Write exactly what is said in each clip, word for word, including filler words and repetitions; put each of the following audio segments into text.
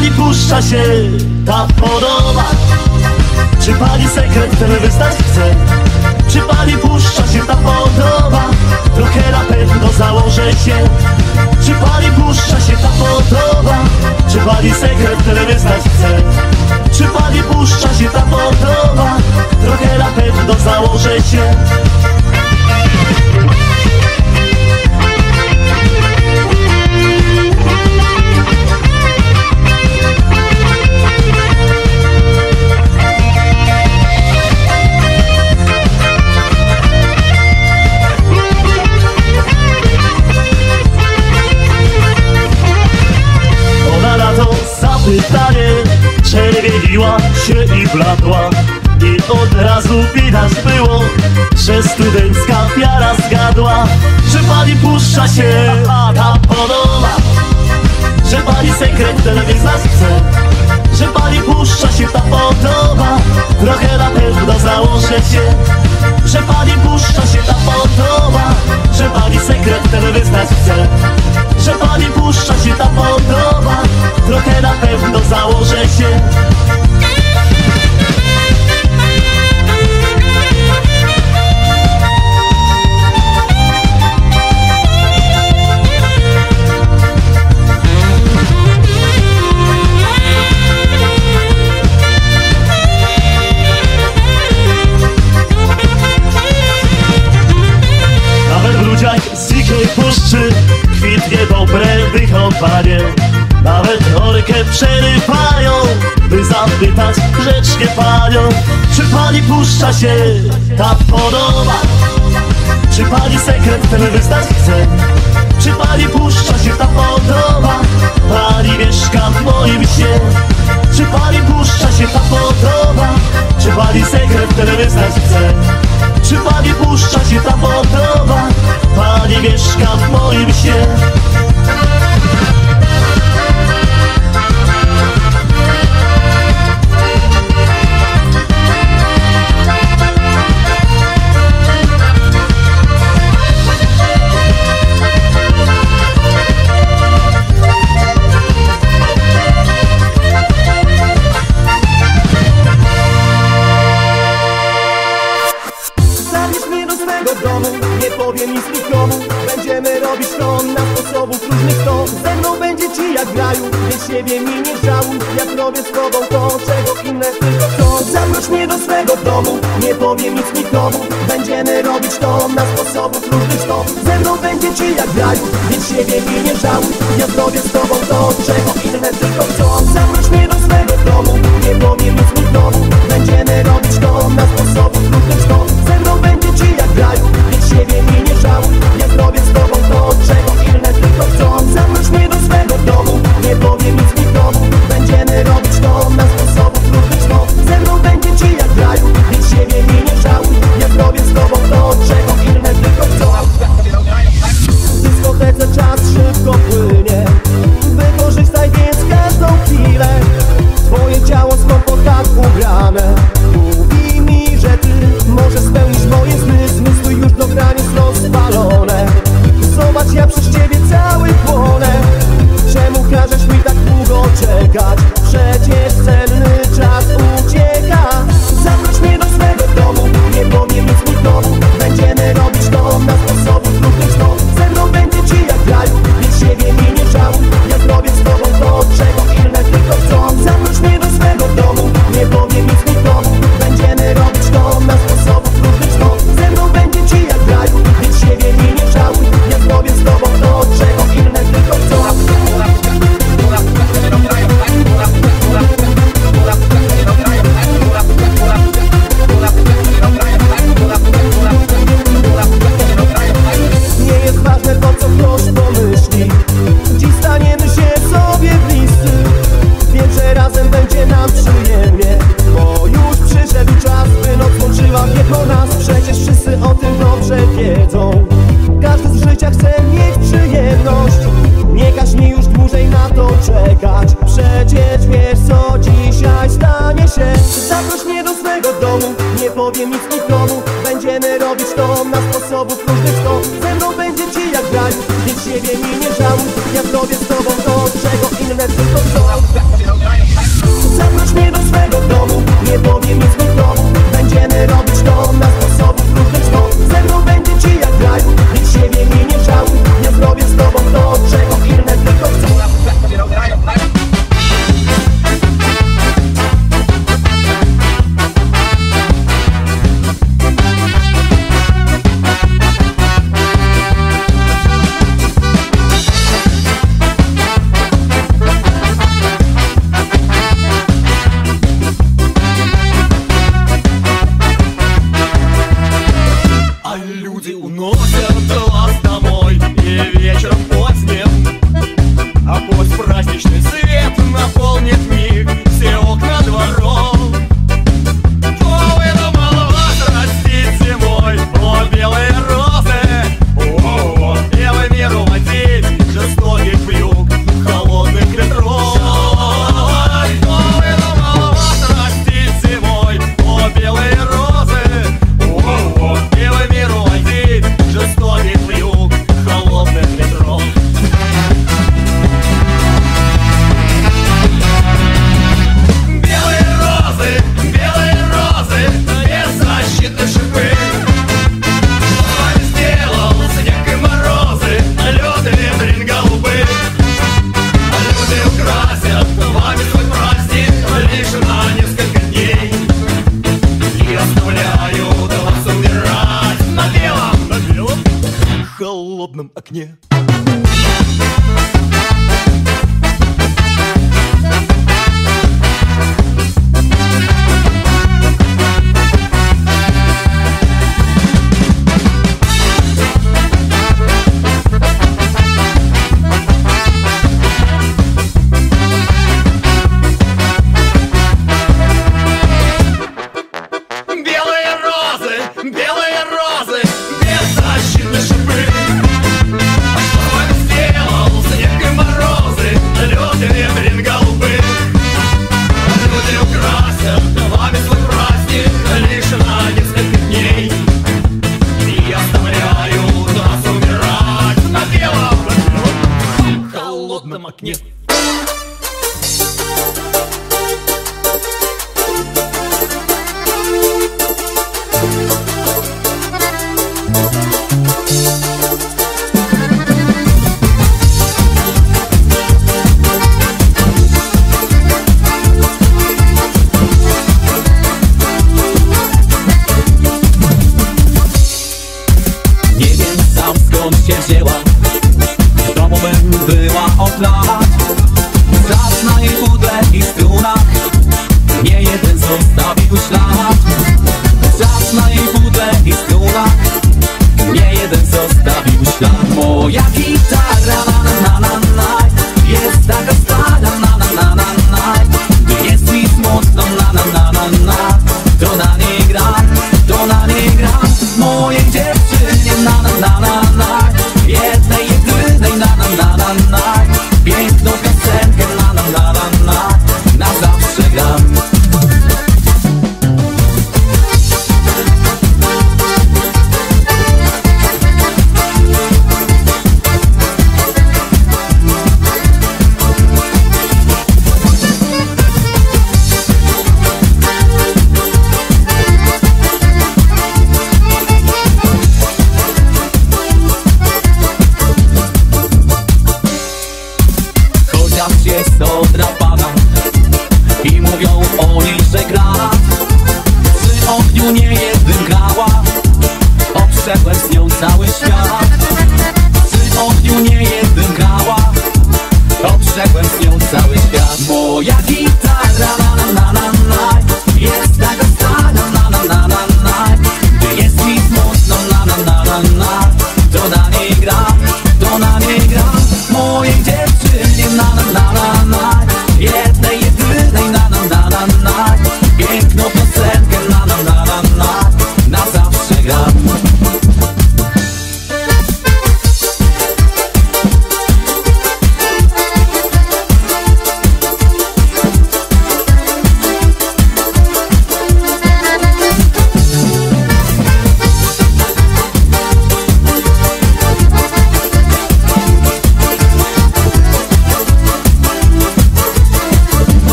pani puszcza się ta podoba? Czy pani sekret ten wyznać chce? Czy pani puszcza się ta podoba? Trochę na pewno założę się. Czy pani puszcza się ta podoba? Czy pani sekret ten wyznać chce? Czy pani puszcza się ta podoba? Trochę na pewno założę się. Pytanie czerwieniła się i bladła, i od razu widać było, że studencka wiara zgadła. Że pani puszcza się ta podoba? Że pani sekret ten wyznać chce? Że pani puszcza się ta podoba? Trochę na pewno założę się. Że pani puszcza się ta podoba? Że pani sekret ten wyznać chce? Że pani puszcza się ta podoba? Trochę na pewno założę się. Nawet w ludziach z dzikiej puszczy kwitnie dobre wychowanie. Nawet orkę przerywają, by zapytać grzecznie panią. Czy pani puszcza się ta podoba? Czy pani sekret ten wyznać chce? Czy pani puszcza się ta podoba? Pani mieszka w moim śnie. Czy pani puszcza się ta podoba? Czy pani sekret ten wyznać chce? Czy pani puszcza się ta podoba? Pani mieszka w moim śnie. Nie powiem nic nikomu, będziemy robić to na sposobów różnych sto. Ze mną będzie ci jak w raju, więc siebie mi nie żałuj. Jak robię z tobą to, czego inne tylko chcą. Zaproś mnie do swego domu, nie powiem nic nikomu, będziemy robić to na sposobów różnych sto. Ze mną będzie ci jak w raju, więc siebie mi nie żałuj. Jak robię z tobą to, czego inne tylko chcą. Zaproś mnie do swego domu, nie powiem nic nikomu, będziemy robić to na sposobów różnych sto. Ze mną będzie ci jak w raju, więc siebie mi nie żałuj. Jak robię z tobą to, czego inne tylko chcą. Zaproś mnie do swego domu, nie powiem nic nikomu, będziemy robić to na sposobów różnych sto. Ze mną będzie ci jak w raju, więc siebie mi nie żałuj. Jak robię z tobą to, czego inne tylko chcą. W dyskotece czas szybko płynie, wykorzystaj więc każdą chwilę. Twoje ciało skąpo tak ubrane mówi mi, że ty możesz spełnić moje sny. Zmysły już do granic rozpalone. Zobacz, ja przez ciebie cały płonę. Czemu każesz mi tak długo czekać? Przecież cenny czas ucieka. Zaproś mnie do swego domu, nie powiem nic nikomu, będziemy robić to na sposobów różnych sto. Ze mną będzie ci jak w raju, więc siebie mi nie żałuj. Jak robię z tobą to, czego inne tylko chcą. Zaproś mnie do swego domu, nie powiem nic nikomu, będziemy robić to na sposobów różnych sto. Ze mną będzie ci jak w raju, więc siebie mi nie żałuj. Jak robię z tobą to, czego inne tylko chcą. Nie jest ważne to, co ktoś pomyśli, dziś staniemy się sobie bliscy. Wiem, że razem będzie nam przyjemnie, bo już przyszedł czas, by noc łączyła tylko nas. Przecież wszyscy o tym dobrze wiedzą. Każdy z życia chce mieć przyjemność. Nie każ mi już dłużej na to czekać. Przecież wiesz, co dzisiaj stanie się. Zaproś mnie do swego domu, nie powiem nic nikomu, będziemy robić to na sposobów różnych sto. Ze mną będzie ci jak w raju, więc siebie mi nie żałuj. Jak robię z tobą to, czego inne tylko chcą. oknie.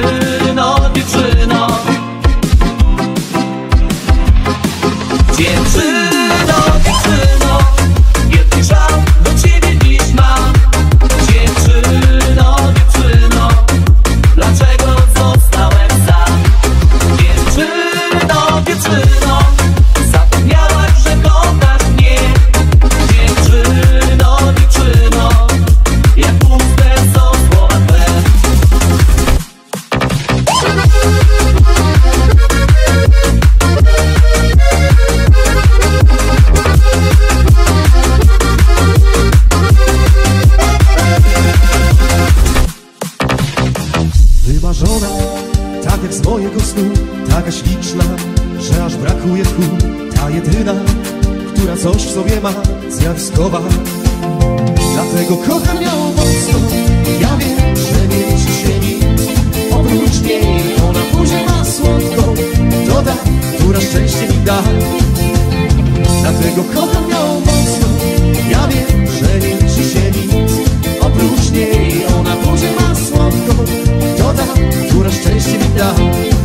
Dziewczyno, dziewczyno, dziewczyno, dziewczyno, wielki żal do ciebie dziś mam. Dziewczyno, dziewczyno, dlaczego zostałem sam? Dziewczyno, dziewczyno, zapomniałaś, że kochasz mnie. Dziewczyno, dziewczyno, jak puste są słowa twe. Wymarzona, tak jak z mojego snu, taka śliczna, że aż brakuje tchu. Ta jedyna, która coś w sobie ma, zjawiskowa. Dlatego kocham ją mocno. Ja wiem, że nie liczy się nic oprócz niej. Ona buzię ma słodką, to ta, która szczęście mi da. Dlatego kocham ją mocno. Ja wiem, że nie liczy się nic oprócz niej. Ona buzię ma słodką, to ta, która szczęście mi da.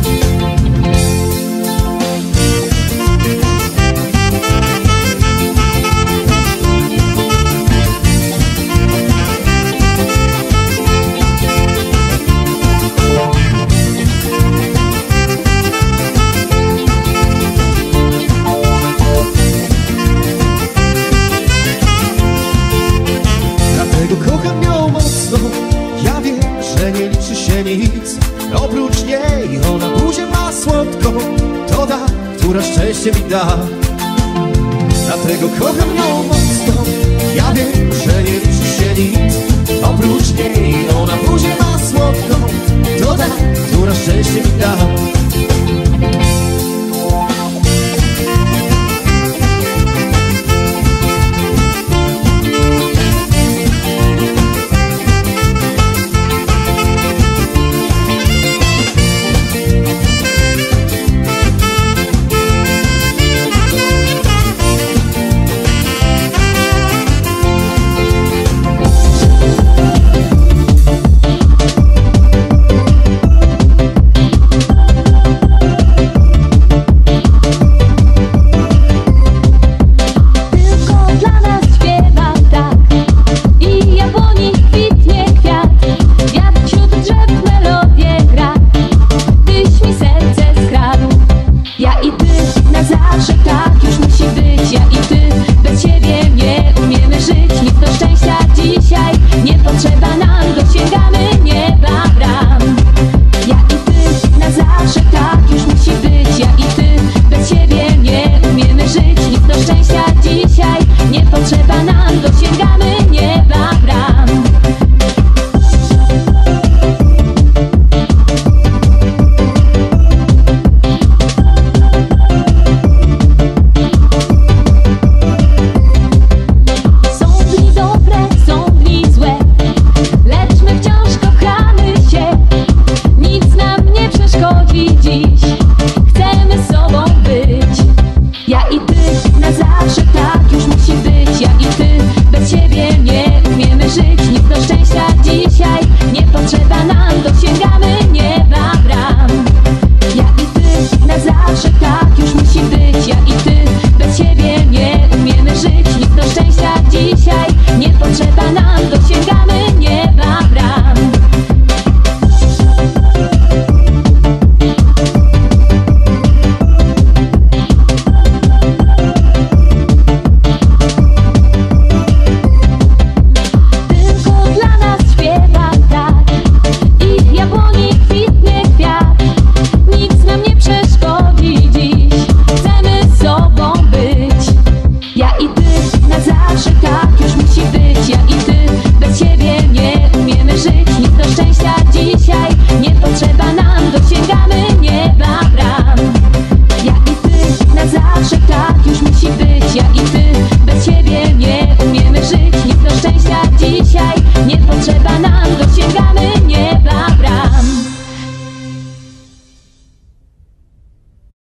Dlatego kocham ją mocno. Ja wiem, że nie liczy się nic oprócz niej. Ona buzię ma słodką, to ta, która szczęście mi da. Dlatego kocham ją mocno. Ja wiem, że nie liczy się nic oprócz niej. Ona buzię ma słodką, to ta, która szczęście mi da.